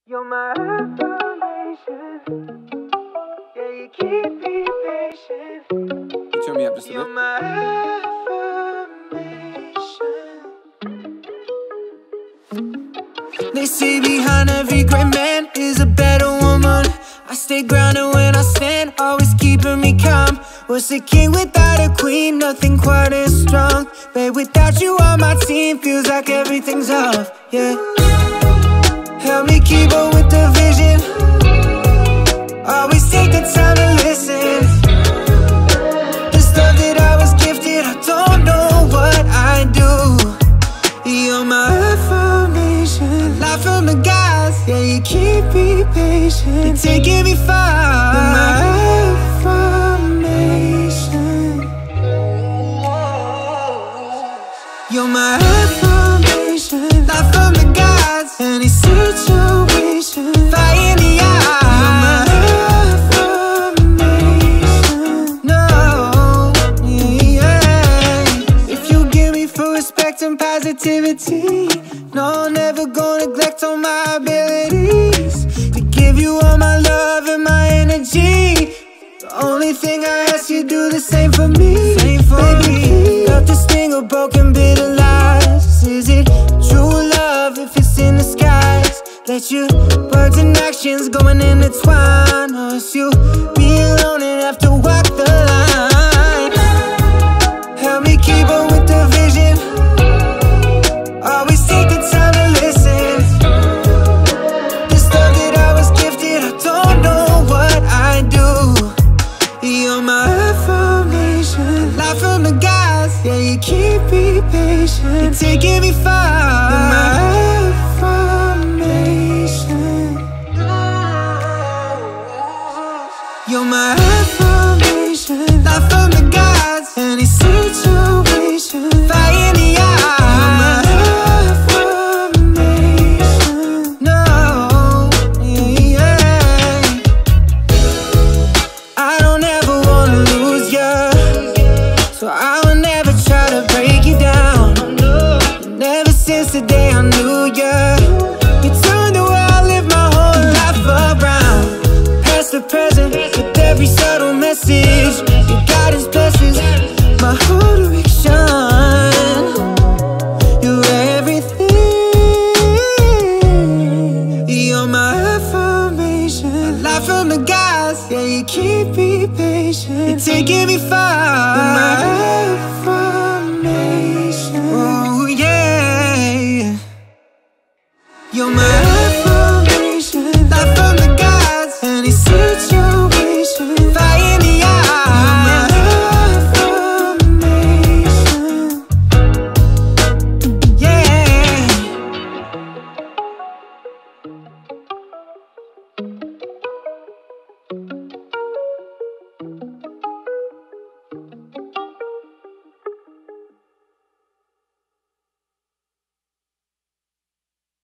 You're my affirmation. Yeah, you keep me patient. Turn me up just a You're bit. my affirmation. They say behind every great man is a better woman. I stay grounded when I stand, always keeping me calm. What's a king without a queen? Nothing quite as strong. Babe, without you on my team, feels like everything's off, yeah. Help me keep up with the vision. Always take the time to listen. The stuff that I was gifted, I don't know what I do. You're my affirmation. Life from the gods, yeah, you keep me patient. You're taking me far. You're my affirmation. You're my affirmation. Life from the gods, any situation, fire in the eye. You're my affirmation. No, yeah. If you give me full respect and positivity, no, I'll never go neglect on my abilities to give you all my love and my energy. The only thing I ask you, do the same for me. Baby, got the sting of broken bitter lies. Is it true love if it's in the skies? Let your words and actions go and intertwine, or else you'll be alone and have to walk the line. Help me keep up with the vision. Always take the time to listen. The stuff that I was gifted, I don't know what I do. You're my affirmation. Life from the gods, yeah, you keep me patient. You're taking me far. You're my affirmation. You're my affirmation. Life from the gods, any situation, fire in the eye. You're my affirmation. No, yeah. I don't ever wanna lose ya, so I will never try to break you down. And ever since the day I knew ya, you turned the way I live my whole life around. Past the present, with every subtle message, your guidance blesses my whole direction. You're everything. You're my affirmation. A life from the gods, yeah, you keep me patient. You're taking me far. You're my